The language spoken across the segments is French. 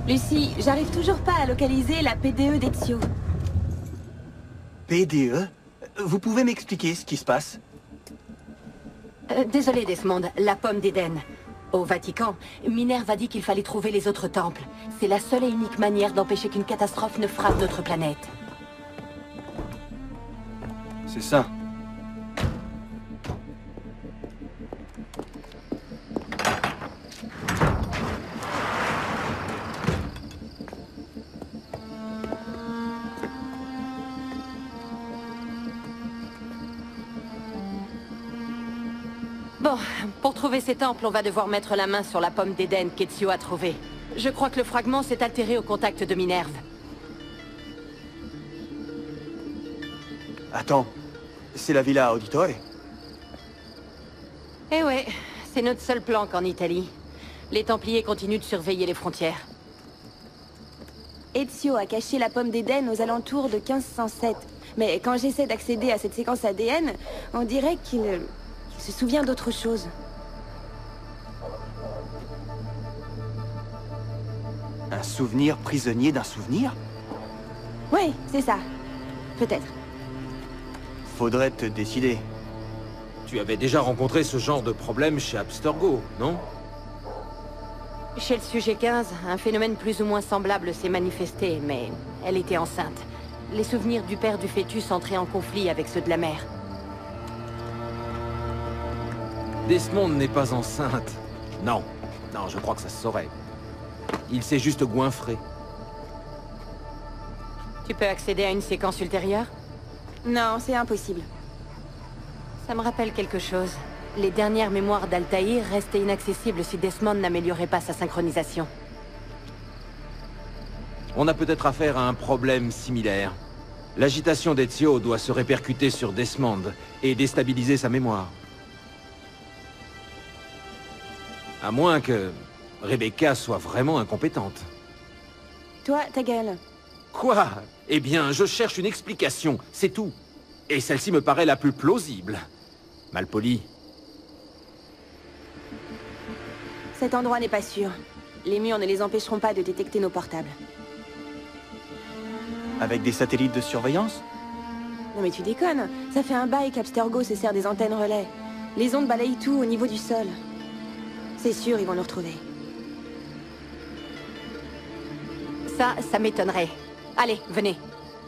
Lucie, j'arrive toujours pas à localiser la PDE d'Ezio. PDE? Vous pouvez m'expliquer ce qui se passe? Désolé Desmond, la pomme d'Éden. Au Vatican, Minerve a dit qu'il fallait trouver les autres temples. C'est la seule et unique manière d'empêcher qu'une catastrophe ne frappe notre planète. C'est ça. Bon, pour trouver ces temples, on va devoir mettre la main sur la pomme d'Éden qu'Ezio a trouvée. Je crois que le fragment s'est altéré au contact de Minerve. Attends, c'est la Villa Auditore? Eh ouais, c'est notre seul planque en Italie. Les Templiers continuent de surveiller les frontières. Ezio a caché la pomme d'Éden aux alentours de 1507. Mais quand j'essaie d'accéder à cette séquence ADN, on dirait qu'il se souvient d'autre chose. Un souvenir prisonnier d'un souvenir? Oui, c'est ça. Peut-être. Faudrait te décider. Tu avais déjà rencontré ce genre de problème chez Abstergo, non? Chez le sujet 15, un phénomène plus ou moins semblable s'est manifesté, mais elle était enceinte. Les souvenirs du père du fœtus entraient en conflit avec ceux de la mère. Desmond n'est pas enceinte. Non. Non, je crois que ça se saurait. Il s'est juste goinfré. Tu peux accéder à une séquence ultérieure? Non, c'est impossible. Ça me rappelle quelque chose. Les dernières mémoires d'Altaïr restaient inaccessibles si Desmond n'améliorait pas sa synchronisation. On a peut-être affaire à un problème similaire. L'agitation d'Ezio doit se répercuter sur Desmond et déstabiliser sa mémoire. À moins que Rebecca soit vraiment incompétente. Toi, ta gueule. Quoi? Eh bien, je cherche une explication, c'est tout. Et celle-ci me paraît la plus plausible. Malpoli. Cet endroit n'est pas sûr. Les murs ne les empêcheront pas de détecter nos portables. Avec des satellites de surveillance? Non mais tu déconnes. Ça fait un bail qu'Abstergo se sert des antennes relais. Les ondes balayent tout au niveau du sol. C'est sûr, ils vont nous retrouver. Ça m'étonnerait. Allez, venez.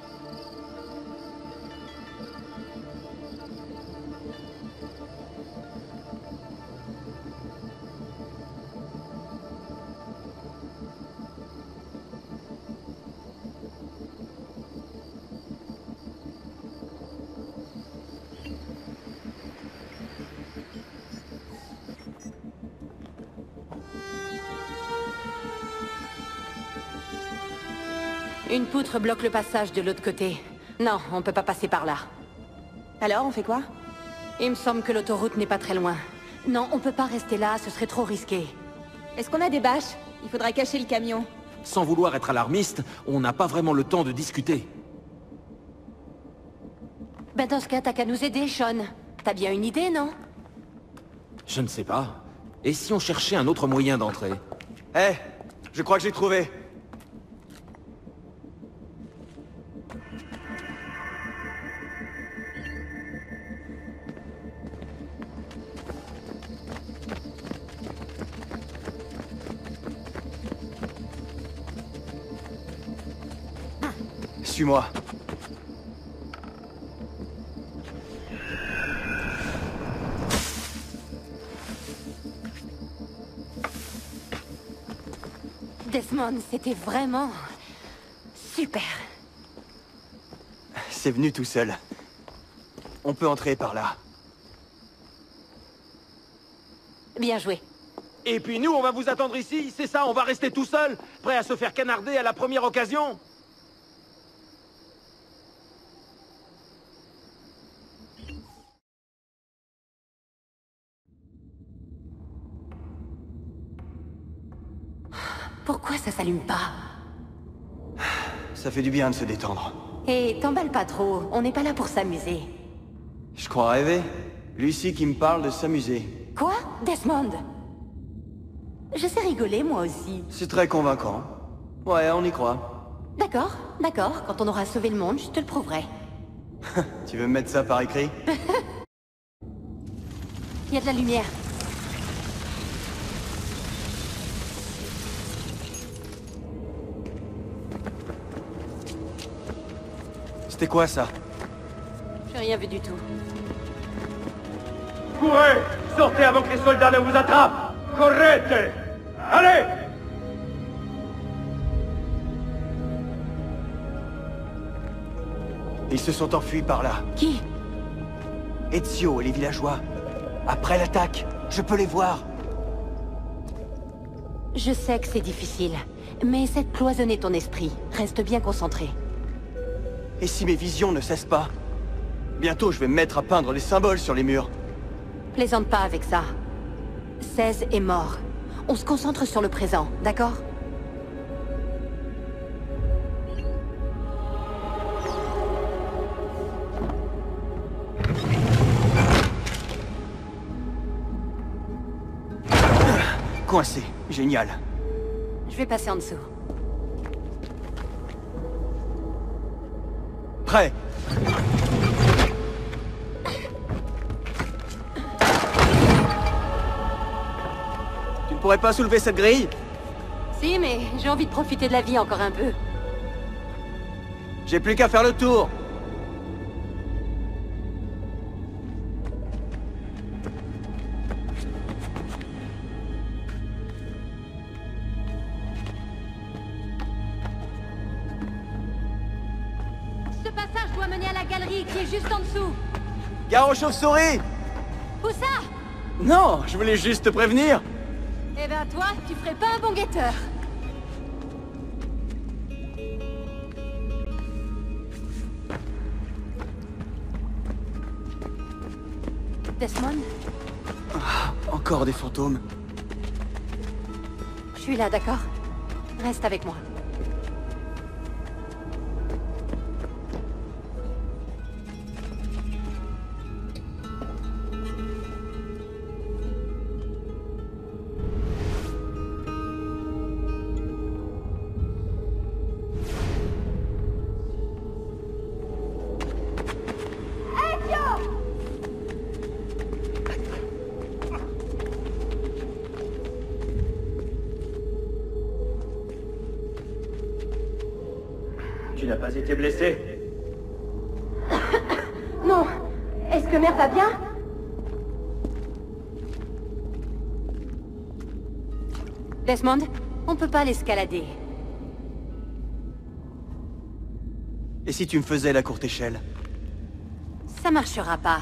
Une poutre bloque le passage de l'autre côté. Non, on peut pas passer par là. Alors, on fait quoi? Il me semble que l'autoroute n'est pas très loin. Non, on peut pas rester là, ce serait trop risqué. Est-ce qu'on a des bâches? Il faudra cacher le camion. Sans vouloir être alarmiste, on n'a pas vraiment le temps de discuter. Ben dans ce cas, t'as qu'à nous aider, Sean. T'as bien une idée, non? Je ne sais pas. Et si on cherchait un autre moyen d'entrer? Eh, je crois que j'ai trouvé. Suis-moi. Desmond, c'était vraiment... super. C'est venu tout seul. On peut entrer par là. Bien joué. Et puis nous, on va vous attendre ici, c'est ça? On va rester tout seul, prêt à se faire canarder à la première occasion? Pourquoi ça s'allume pas? Ça fait du bien de se détendre. Et t'emballe pas trop, on n'est pas là pour s'amuser. Je crois rêver. Lucie qui me parle de s'amuser. Quoi? Desmond? Je sais rigoler, moi aussi. C'est très convaincant. Ouais, on y croit. D'accord, d'accord. Quand on aura sauvé le monde, je te le prouverai. Tu veux me mettre ça par écrit? Il y a de la lumière. C'était quoi ça? J'ai rien vu du tout. Courez! Sortez avant que les soldats ne vous attrapent! Correte! Allez! Ils se sont enfuis par là. Qui? Ezio et les villageois. Après l'attaque, je peux les voir. Je sais que c'est difficile, mais essaie de cloisonner ton esprit. Reste bien concentré. Et si mes visions ne cessent pas? Bientôt, je vais me mettre à peindre les symboles sur les murs. Plaisante pas avec ça. 16 est mort. On se concentre sur le présent, d'accord? Coincé. Génial. Je vais passer en dessous. Prêt. Tu ne pourrais pas soulever cette grille? Si, mais j'ai envie de profiter de la vie encore un peu. J'ai plus qu'à faire le tour. Ce passage doit mener à la galerie qui est juste en dessous. Gare aux chauves-souris! Où ça? Non, je voulais juste te prévenir. Eh ben toi, tu ferais pas un bon guetteur. Desmond? Encore des fantômes. Je suis là, d'accord? Reste avec moi. Tu n'as pas été blessé? Non. Est-ce que Mère va bien? Desmond, on peut pas l'escalader. Et si tu me faisais la courte échelle? Ça marchera pas.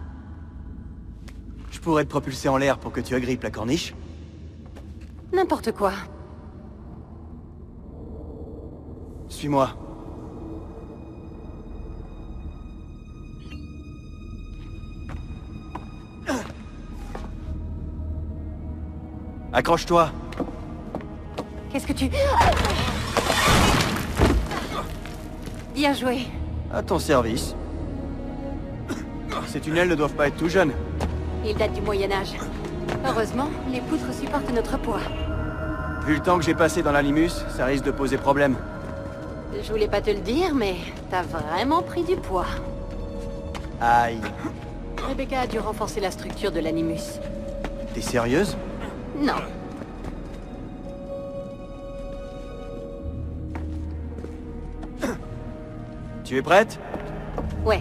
Je pourrais te propulser en l'air pour que tu agrippes la corniche? N'importe quoi. Suis-moi. Accroche-toi. Qu'est-ce que tu... Bien joué. À ton service. Ces tunnels ne doivent pas être tout jeunes. Il date du Moyen-Âge. Heureusement, les poutres supportent notre poids. Vu le temps que j'ai passé dans l'Animus, ça risque de poser problème. Je voulais pas te le dire, mais t'as vraiment pris du poids. Aïe. Rebecca a dû renforcer la structure de l'Animus. T'es sérieuse? Non. Tu es prête? Ouais.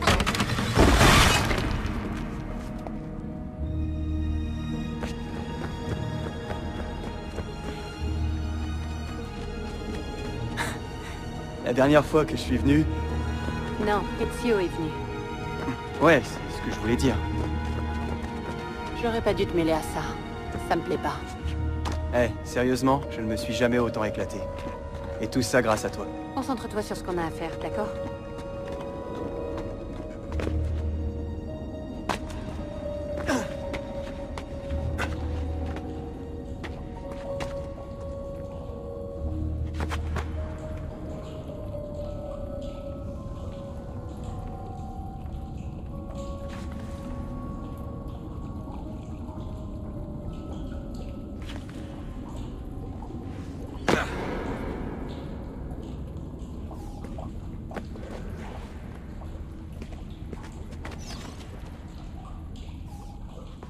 La dernière fois que je suis venu... Non, Ezio est venu. Ouais, c'est ce que je voulais dire. J'aurais pas dû te mêler à ça. Ça me plaît pas. Eh, sérieusement, je ne me suis jamais autant éclaté. Et tout ça grâce à toi. Concentre-toi sur ce qu'on a à faire, d'accord?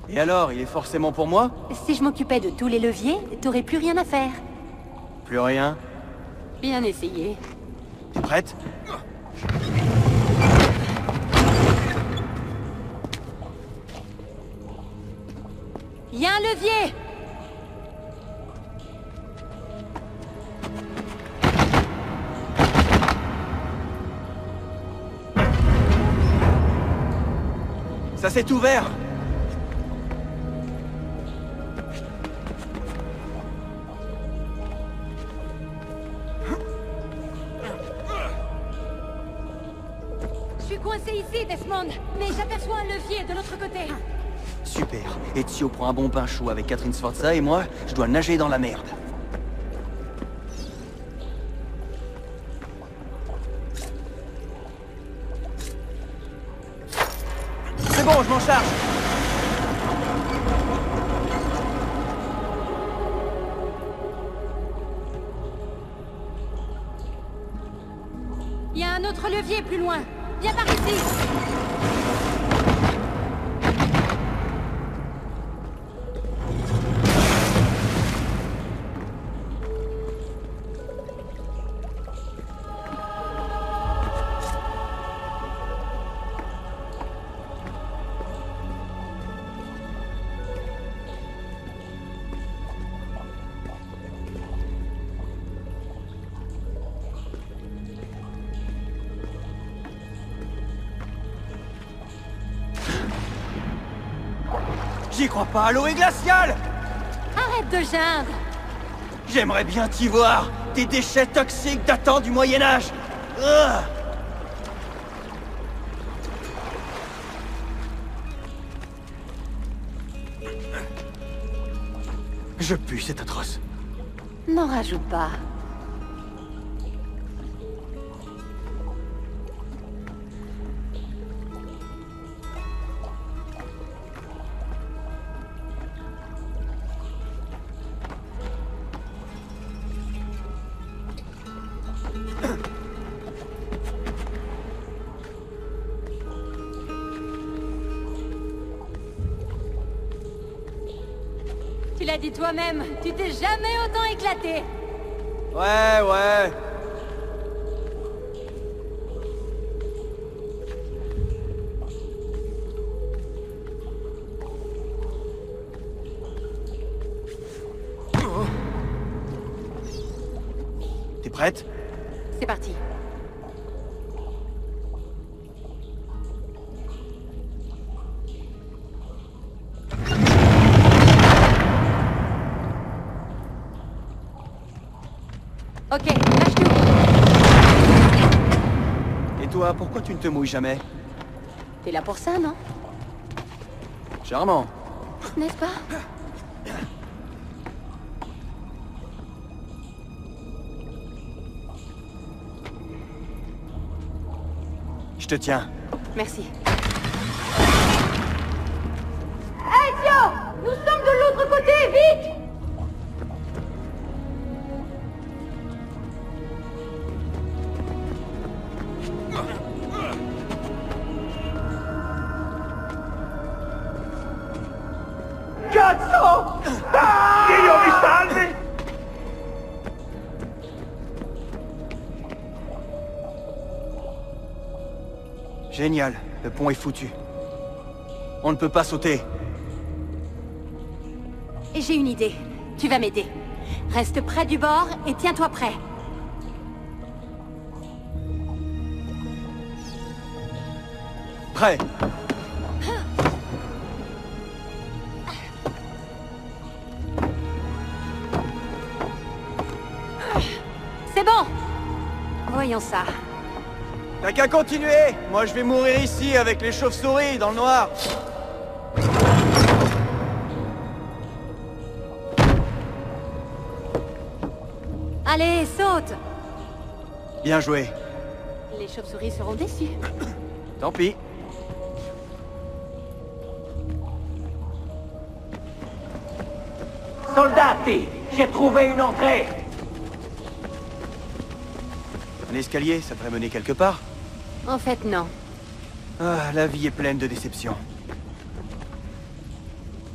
Et alors, il est forcément pour moi? Si je m'occupais de tous les leviers, t'aurais plus rien à faire. Plus rien? Bien essayé. T'es prête? Il y a un levier! Ça s'est ouvert! Je suis coincé ici, Desmond, mais j'aperçois un levier de l'autre côté. Super. Ezio prend un bon pain chaud avec Catherine Sforza et moi, je dois nager dans la merde. C'est bon, je m'en charge! Il y a un autre levier plus loin. Viens par ici! J'y crois pas, l'eau est glaciale! Arrête de geindre! J'aimerais bien t'y voir! Des déchets toxiques datant du Moyen-Âge! Je pue, c'est atroce. N'en rajoute pas. Tu l'as dit toi-même, tu t'es jamais autant éclaté. Ouais. T'es prête? C'est parti. Ok, lâche tout. Et toi, pourquoi tu ne te mouilles jamais? T'es là pour ça, non? Charmant. N'est-ce pas? Je te tiens. Merci. Ezio! Nous sommes de l'autre côté, vite! Cazzo! Dio mi salvi! Génial, le pont est foutu. On ne peut pas sauter. Et j'ai une idée. Tu vas m'aider. Reste près du bord et tiens-toi prêt. Prêt. C'est bon! Voyons ça. T'as qu'à continuer. Moi, je vais mourir ici avec les chauves-souris dans le noir. Allez, saute! Bien joué. Les chauves-souris seront déçus. Tant pis. Soldati, j'ai trouvé une entrée. Un escalier, ça devrait mener quelque part. En fait, non. Ah, la vie est pleine de déceptions.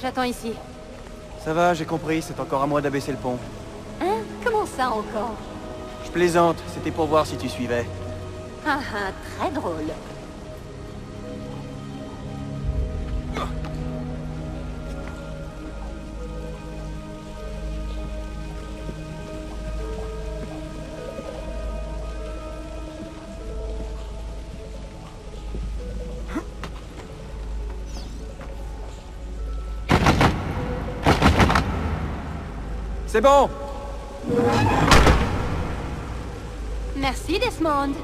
J'attends ici. Ça va, j'ai compris, c'est encore à moi d'abaisser le pont. Hein? Comment ça encore? Je plaisante, c'était pour voir si tu suivais. Ah ah, très drôle. C'est bon! Merci, Desmond.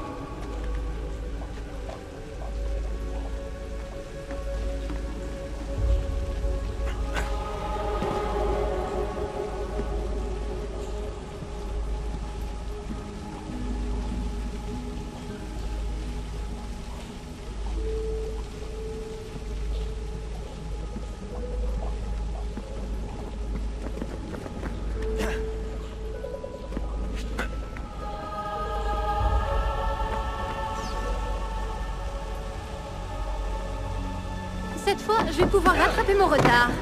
Cette fois, je vais pouvoir rattraper mon retard.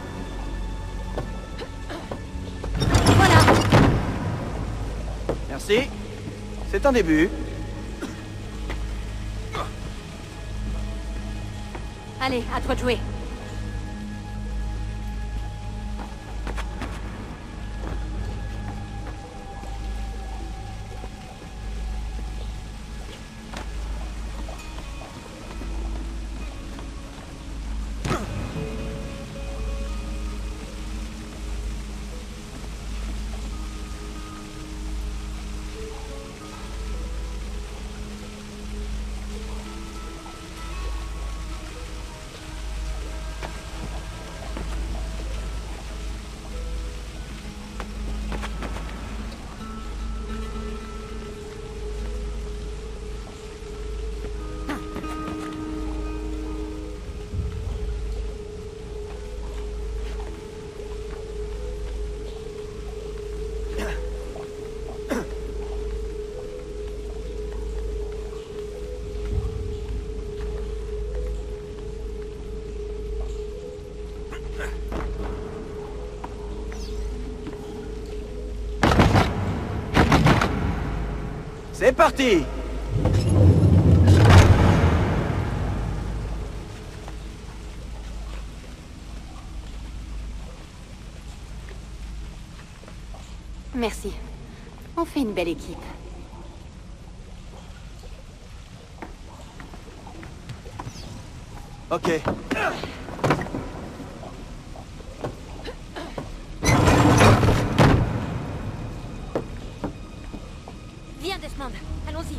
Voilà. Merci. C'est un début. Allez, à toi de jouer. C'est parti! Merci. On fait une belle équipe. Ok. Viens, Desmond. Allons-y.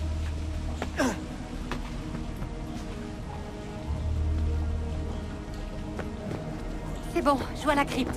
C'est bon, je vois la crypte.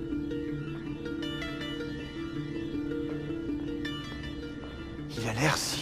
Il a l'air si